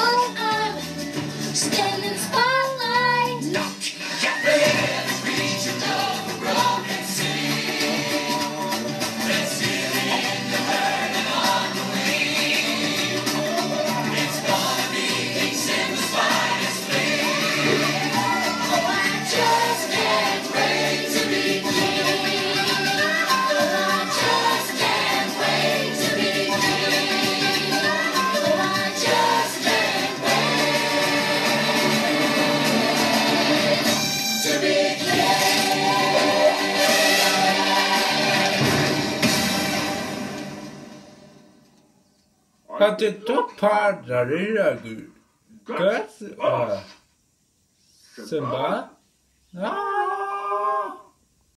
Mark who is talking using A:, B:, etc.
A: I'm standing spotlight.
B: Not yet. Every region of the broken city. Let's see in the bird and on the wing. It's gonna be King Simba's finest fling.
A: Oh, I just can't wait to be king. Oh, I just can't wait to be king. Oh, I just can't wait to be king.
C: But the top part, the really good. Good. Simba.